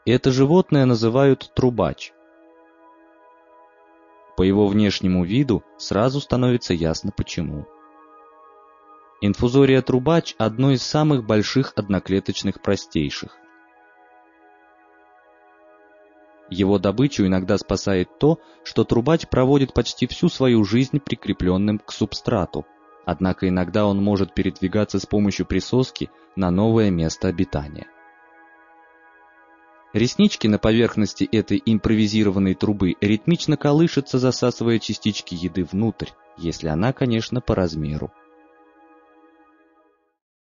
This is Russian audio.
Это животное называют трубач. По его внешнему виду сразу становится ясно почему. Инфузория трубач – одно из самых больших одноклеточных простейших. Его добычу иногда спасает то, что трубач проводит почти всю свою жизнь прикрепленным к субстрату, однако иногда он может передвигаться с помощью присоски на новое место обитания. Реснички на поверхности этой импровизированной трубы ритмично колышутся, засасывая частички еды внутрь, если она, конечно, по размеру.